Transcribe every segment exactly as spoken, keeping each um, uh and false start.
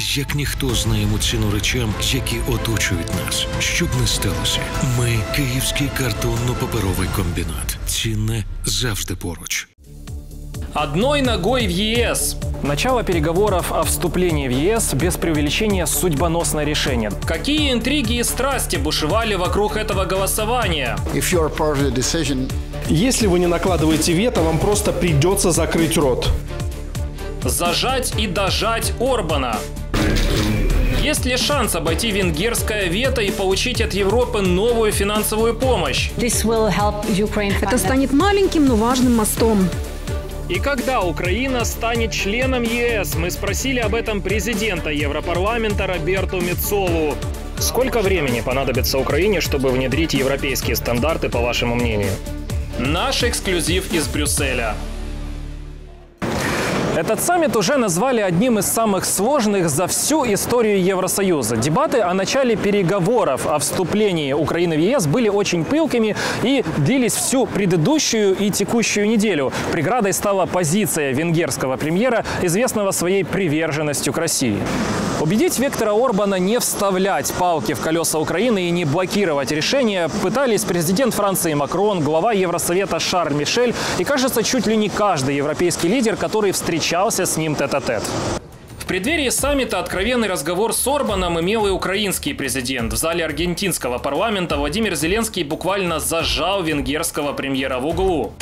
Ми, як ніхто, знаємо ціну речам, які оточують нас. Щоб не сталося, ми – Київський картонно-паперовий комбінат. Цінне завжди поруч. Одной ногой в ЕС. Начало переговоров о вступлении в ЕС без преувеличения судьбоносное решение. Какие интриги и страсти бушевали вокруг этого голосования? If you're part of the decision... Если вы не накладываете вето, вам просто придется закрыть рот. Зажать и дожать Орбана. Есть ли шанс обойти венгерское вето и получить от Европы новую финансовую помощь? Это станет маленьким, но важным мостом. И когда Украина станет членом ЕС? Мы спросили об этом президента Европарламента Роберту Мецолу. Сколько времени понадобится Украине, чтобы внедрить европейские стандарты, по вашему мнению? Наш эксклюзив из Брюсселя. Этот саммит уже назвали одним из самых сложных за всю историю Евросоюза. Дебаты о начале переговоров о вступлении Украины в ЕС были очень пылкими и длились всю предыдущую и текущую неделю. Преградой стала позиция венгерского премьера, известного своей приверженностью к России. Убедить Виктора Орбана не вставлять палки в колеса Украины и не блокировать решения пытались президент Франции Макрон, глава Евросовета Шарль Мишель и, кажется, чуть ли не каждый европейский лидер, который встречался с ним тет-а-тет. В преддверии саммита откровенный разговор с Орбаном имел и украинский президент. В зале аргентинского парламента Владимир Зеленский буквально зажал венгерского премьера в углу.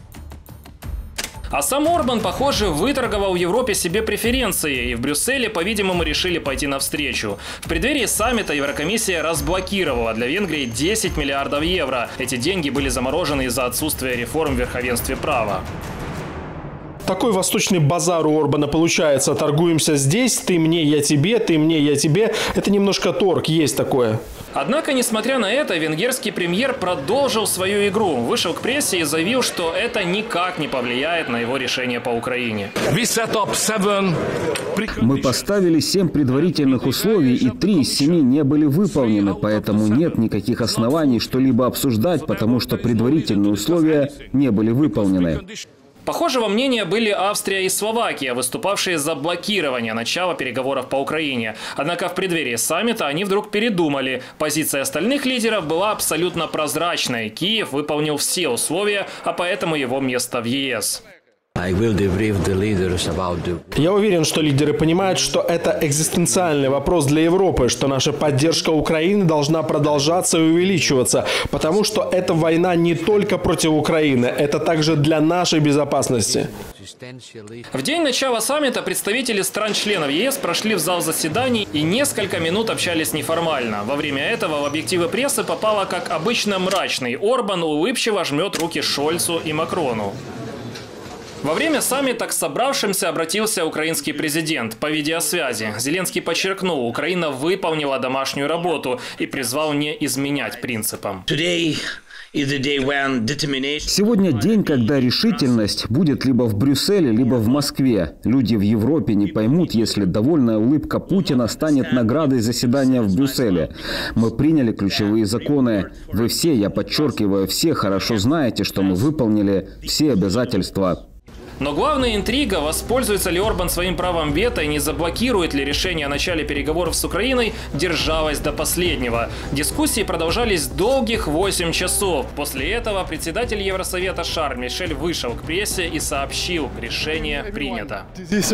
А сам Орбан, похоже, выторговал в Европе себе преференции, и в Брюсселе, по-видимому, решили пойти навстречу. В преддверии саммита Еврокомиссия разблокировала для Венгрии десять миллиардов евро. Эти деньги были заморожены из-за отсутствия реформ в верховенстве права. Такой восточный базар у Орбана получается. Торгуемся здесь, ты мне, я тебе, ты мне, я тебе. Это немножко торг, есть такое. Однако, несмотря на это, венгерский премьер продолжил свою игру. Вышел к прессе и заявил, что это никак не повлияет на его решение по Украине. Мы поставили семь предварительных условий, и три из семи не были выполнены, поэтому нет никаких оснований что-либо обсуждать, потому что предварительные условия не были выполнены. Похожего мнения были Австрия и Словакия, выступавшие за блокирование начала переговоров по Украине. Однако в преддверии саммита они вдруг передумали. Позиция остальных лидеров была абсолютно прозрачной. Киев выполнил все условия, а поэтому его место в ЕС. Я уверен, что лидеры понимают, что это экзистенциальный вопрос для Европы, что наша поддержка Украины должна продолжаться и увеличиваться, потому что эта война не только против Украины, это также для нашей безопасности. В день начала саммита представители стран-членов ЕС прошли в зал заседаний и несколько минут общались неформально. Во время этого в объективы прессы попало, как обычно, мрачный Орбан улыбчиво жмет руки Шольцу и Макрону. Во время саммита к собравшимся обратился украинский президент по видеосвязи. Зеленский подчеркнул, Украина выполнила домашнюю работу и призвал не изменять принципам. Сегодня день, когда решительность будет либо в Брюсселе, либо в Москве. Люди в Европе не поймут, если довольная улыбка Путина станет наградой заседания в Брюсселе. Мы приняли ключевые законы. Вы все, я подчеркиваю, все хорошо знаете, что мы выполнили все обязательства. Но главная интрига, воспользуется ли Орбан своим правом вето и не заблокирует ли решение о начале переговоров с Украиной, держалась до последнего. Дискуссии продолжались долгих восемь часов. После этого председатель Евросовета Шарль Мишель вышел к прессе и сообщил, решение принято.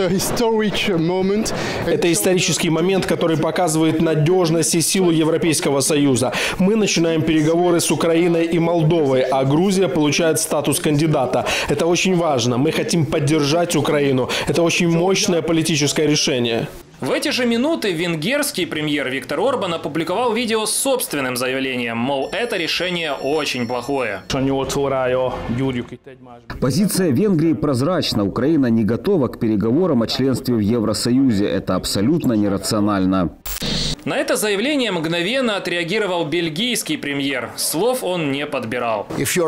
Это исторический момент, который показывает надежность и силу Европейского Союза. Мы начинаем переговоры с Украиной и Молдовой, а Грузия получает статус кандидата. Это очень важно. Мы хотим поддержать Украину. Это очень мощное политическое решение. В эти же минуты венгерский премьер Виктор Орбан опубликовал видео с собственным заявлением, мол, это решение очень плохое. Позиция Венгрии прозрачна. Украина не готова к переговорам о членстве в Евросоюзе. Это абсолютно нерационально. На это заявление мгновенно отреагировал бельгийский премьер. Слов он не подбирал.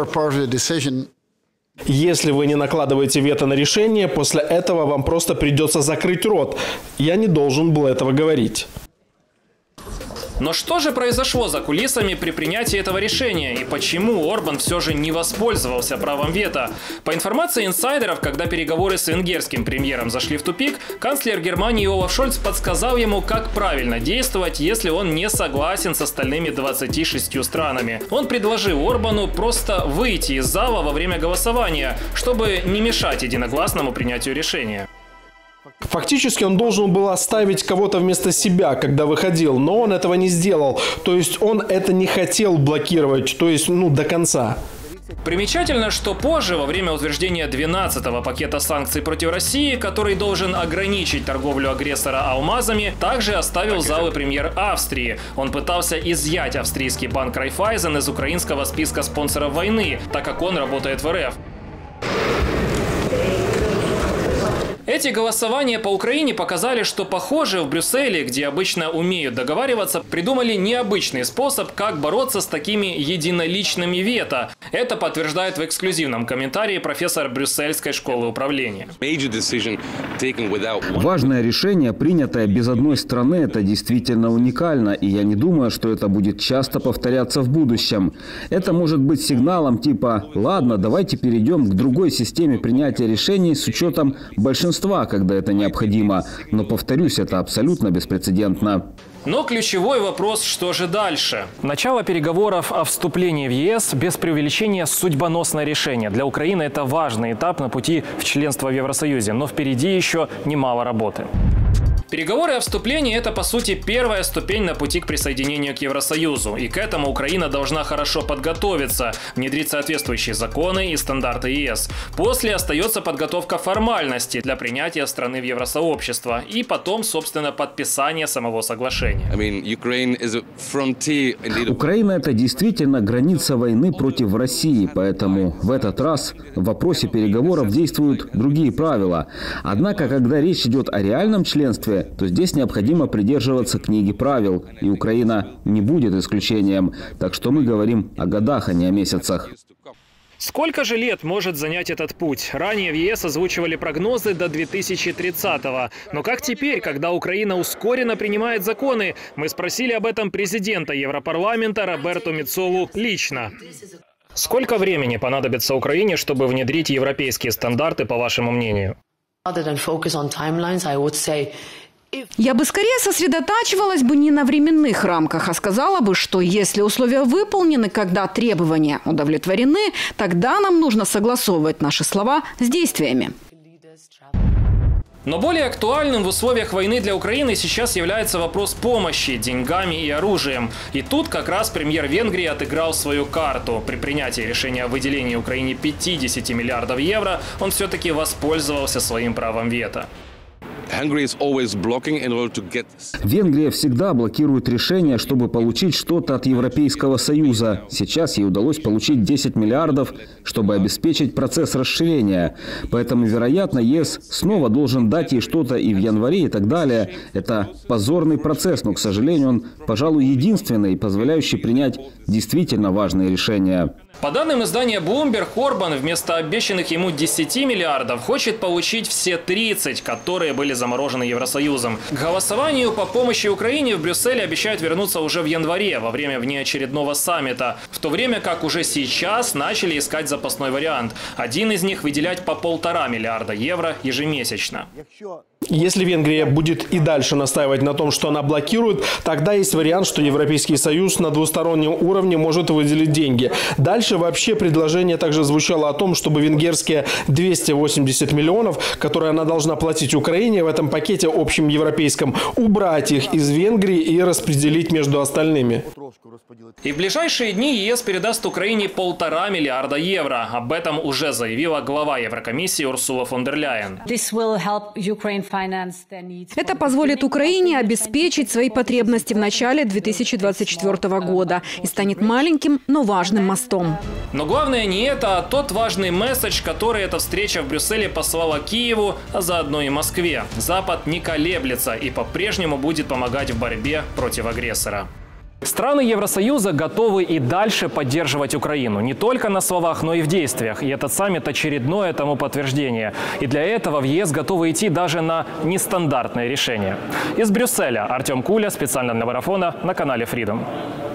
Если вы не накладываете вето на решение, после этого вам просто придется закрыть рот. Я не должен был этого говорить. Но что же произошло за кулисами при принятии этого решения и почему Орбан все же не воспользовался правом вето? По информации инсайдеров, когда переговоры с венгерским премьером зашли в тупик, канцлер Германии Олаф Шольц подсказал ему, как правильно действовать, если он не согласен с остальными двадцатью шестью странами. Он предложил Орбану просто выйти из зала во время голосования, чтобы не мешать единогласному принятию решения. Фактически он должен был оставить кого-то вместо себя, когда выходил, но он этого не сделал. То есть он это не хотел блокировать, то есть ну до конца. Примечательно, что позже, во время утверждения двенадцатого пакета санкций против России, который должен ограничить торговлю агрессора алмазами, также оставил залы премьер Австрии. Он пытался изъять австрийский банк Райфайзен из украинского списка спонсоров войны, так как он работает в эр эф. Эти голосования по Украине показали, что, похоже, в Брюсселе, где обычно умеют договариваться, придумали необычный способ, как бороться с такими единоличными вето. Это подтверждает в эксклюзивном комментарии профессор Брюссельской школы управления. Важное решение, принятое без одной страны, это действительно уникально, и я не думаю, что это будет часто повторяться в будущем. Это может быть сигналом типа «Ладно, давайте перейдем к другой системе принятия решений с учетом большинства, когда это необходимо». Но, повторюсь, это абсолютно беспрецедентно. Но ключевой вопрос, что же дальше? Начало переговоров о вступлении в е эс без преувеличения судьбоносное решение. Для Украины это важный этап на пути в членство в Евросоюзе, но впереди еще немало работы. Переговоры о вступлении – это, по сути, первая ступень на пути к присоединению к Евросоюзу. И к этому Украина должна хорошо подготовиться, внедрить соответствующие законы и стандарты е эс. После остается подготовка формальностей для принятия страны в Евросообщество. И потом, собственно, подписание самого соглашения. Украина – это действительно граница войны против России. Поэтому в этот раз в вопросе переговоров действуют другие правила. Однако, когда речь идет о реальном членстве, то здесь необходимо придерживаться книги правил, и Украина не будет исключением. Так что мы говорим о годах, а не о месяцах. Сколько же лет может занять этот путь? Ранее в е эс озвучивали прогнозы до две тысячи тридцатого. Но как теперь, когда Украина ускоренно принимает законы? Мы спросили об этом президента Европарламента Роберту Мецолу лично. Сколько времени понадобится Украине, чтобы внедрить европейские стандарты, по вашему мнению? Я бы скорее сосредотачивалась бы не на временных рамках, а сказала бы, что если условия выполнены, когда требования удовлетворены, тогда нам нужно согласовывать наши слова с действиями. Но более актуальным в условиях войны для Украины сейчас является вопрос помощи деньгами и оружием. И тут как раз премьер Венгрии отыграл свою карту. При принятии решения о выделении Украине пятидесяти миллиардов евро он все-таки воспользовался своим правом вето. Венгрия всегда блокирует решения, чтобы получить что-то от Европейского Союза. Сейчас ей удалось получить десять миллиардов, чтобы обеспечить процесс расширения. Поэтому, вероятно, е эс снова должен дать ей что-то и в январе, и так далее. Это позорный процесс, но, к сожалению, он, пожалуй, единственный, позволяющий принять действительно важные решения. По данным издания Bloomberg, Орбан вместо обещанных ему десяти миллиардов хочет получить все тридцать, которые были заморожены Евросоюзом. К голосованию по помощи Украине в Брюсселе обещают вернуться уже в январе, во время внеочередного саммита, в то время как уже сейчас начали искать запасной вариант. Один из них – выделять по полтора миллиарда евро ежемесячно. Если Венгрия будет и дальше настаивать на том, что она блокирует, тогда есть вариант, что Европейский Союз на двустороннем уровне может выделить деньги. Дальше вообще предложение также звучало о том, чтобы венгерские двести восемьдесят миллионов, которые она должна платить Украине в этом пакете общем европейском, убрать их из Венгрии и распределить между остальными. И в ближайшие дни е эс передаст Украине полтора миллиарда евро. Об этом уже заявила глава Еврокомиссии Урсула фон дер Ляйен. Это позволит Украине обеспечить свои потребности в начале две тысячи двадцать четвёртого года и станет маленьким, но важным мостом. Но главное не это, а тот важный месседж, который эта встреча в Брюсселе послала Киеву, а заодно и Москве. Запад не колеблется и по-прежнему будет помогать в борьбе против агрессора. Страны Евросоюза готовы и дальше поддерживать Украину. Не только на словах, но и в действиях. И этот саммит – очередное тому подтверждение. И для этого в ЕС готовы идти даже на нестандартные решения. Из Брюсселя Артем Куля, специально для марафона на канале Freedom.